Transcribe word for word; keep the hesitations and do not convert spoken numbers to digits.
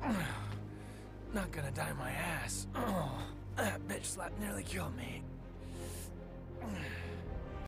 Not gonna die my ass. Oh, that bitch slap nearly killed me.